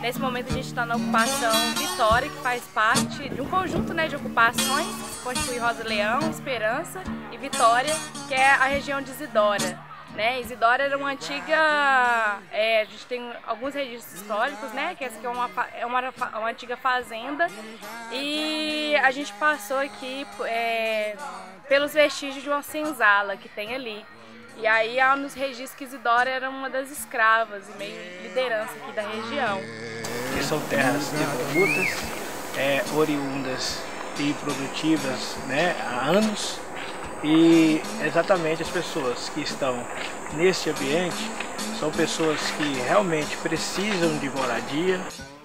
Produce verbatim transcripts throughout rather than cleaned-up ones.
Nesse momento a gente está na ocupação Vitória, que faz parte de um conjunto, né, de ocupações, que constitui Rosa Leão, Esperança e Vitória, que é a região de Isidora. Né? Isidora era uma antiga, é, a gente tem alguns registros históricos, né? Que essa aqui é uma, é uma, uma antiga fazenda, e a gente passou aqui é, pelos vestígios de uma senzala que tem ali. E aí há nos registros que Isidora era uma das escravas e meio liderança aqui da região. Que são terras devolutas, é, oriundas e produtivas, né, há anos. E exatamente as pessoas que estão nesse ambiente são pessoas que realmente precisam de moradia.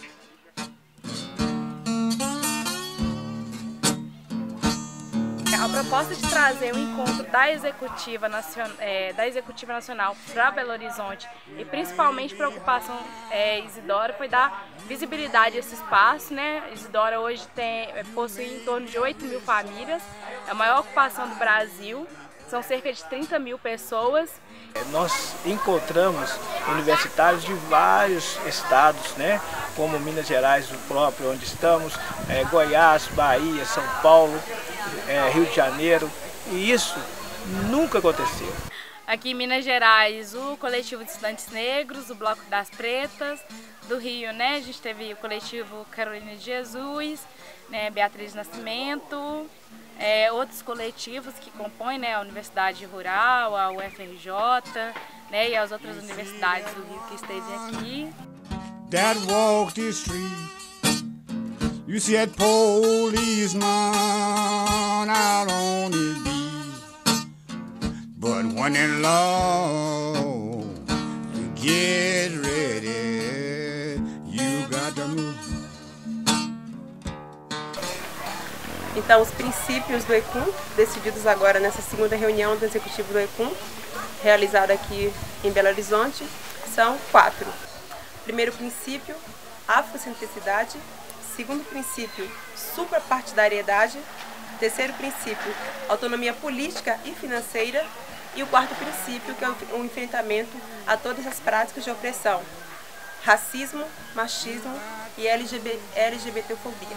A proposta de trazer o encontro da Executiva Nacional, é, da Executiva Nacional para Belo Horizonte e principalmente para a ocupação é, Isidora foi dar visibilidade a esse espaço. Né? Isidora hoje tem, possui em torno de oito mil famílias, é a maior ocupação do Brasil, são cerca de trinta mil pessoas. Nós encontramos universitários de vários estados, né? Como Minas Gerais, o próprio onde estamos, é, Goiás, Bahia, São Paulo, é, Rio de Janeiro, e isso nunca aconteceu. Aqui em Minas Gerais, o Coletivo de Estudantes Negros, o Bloco das Pretas, do Rio, né? A gente teve o Coletivo Carolina de Jesus, né? Beatriz Nascimento, é, outros coletivos que compõem, né, a Universidade Rural, a U F R J, né, e as outras universidades do Rio que esteve aqui. That walked the street, you see that policeman out on his beat, but when in law, you get ready, you got to move. Então, os princípios do ECUM, decididos agora nessa segunda reunião do Executivo do ECUM, realizada aqui em Belo Horizonte, são quatro. Primeiro princípio, afrocentricidade. Segundo princípio, suprapartidariedade. Terceiro princípio, autonomia política e financeira. E o quarto princípio, que é o enfrentamento a todas as práticas de opressão: racismo, machismo e L G B T fobia.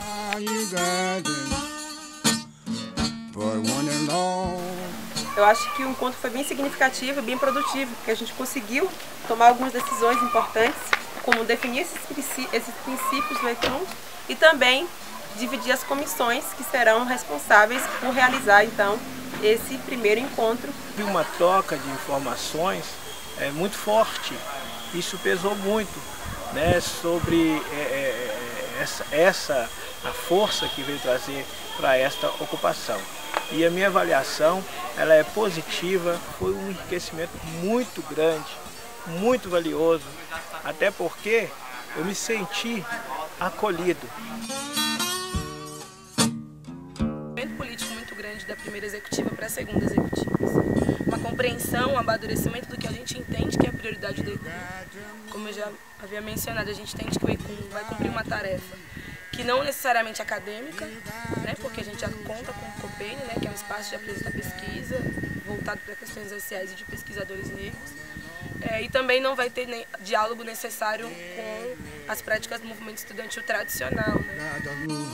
Eu acho que o encontro foi bem significativo e bem produtivo, porque a gente conseguiu tomar algumas decisões importantes, como definir esses, esses princípios do ECUM e também dividir as comissões que serão responsáveis por realizar, então, esse primeiro encontro. Uma troca de informações é muito forte, isso pesou muito, né, sobre é, é, essa, essa a força que veio trazer para esta ocupação. E a minha avaliação, ela é positiva, foi um enriquecimento muito grande, muito valioso, até porque eu me senti acolhido. Um político muito grande da primeira executiva para a segunda executiva. Uma compreensão, um amadurecimento do que a gente entende que é a prioridade do ECUM. Como eu já havia mencionado, a gente entende que o ECUM vai cumprir uma tarefa que não necessariamente acadêmica, né, porque a gente já conta com o COPENE, né, que é um espaço de apresentar pesquisa voltado para questões raciais e de pesquisadores negros, é, e também não vai ter nem, diálogo necessário com as práticas do movimento estudantil tradicional. Né.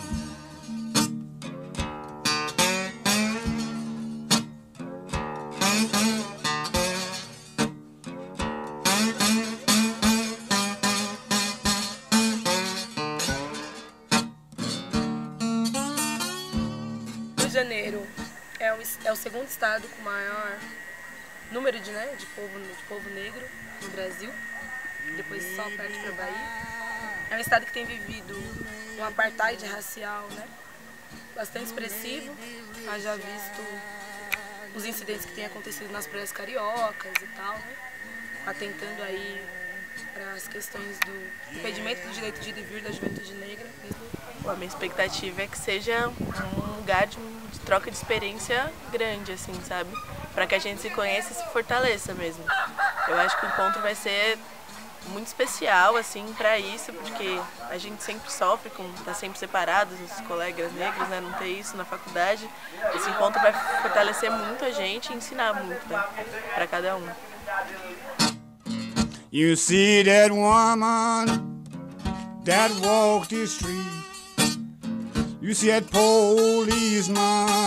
Rio de Janeiro é o, é o segundo estado com maior número de, né, de, povo, de povo negro no Brasil, depois só perde para a Bahia. É um estado que tem vivido um apartheid racial, né, bastante expressivo, haja visto os incidentes que têm acontecido nas praias cariocas e tal, né, atentando aí para as questões do impedimento do direito de ir e vir da juventude negra. A minha expectativa é que seja um lugar de, de troca de experiência grande, assim, sabe? Para que a gente se conheça e se fortaleça mesmo. Eu acho que o encontro vai ser muito especial, assim, para isso, porque a gente sempre sofre com estar tá sempre separados, os colegas negros, né? Não ter isso na faculdade. Esse encontro vai fortalecer muito a gente e ensinar muito, né? Para cada um. You see that woman that walk the street. You see that policeman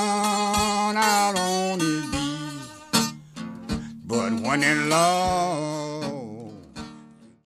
out on his beat. But when that law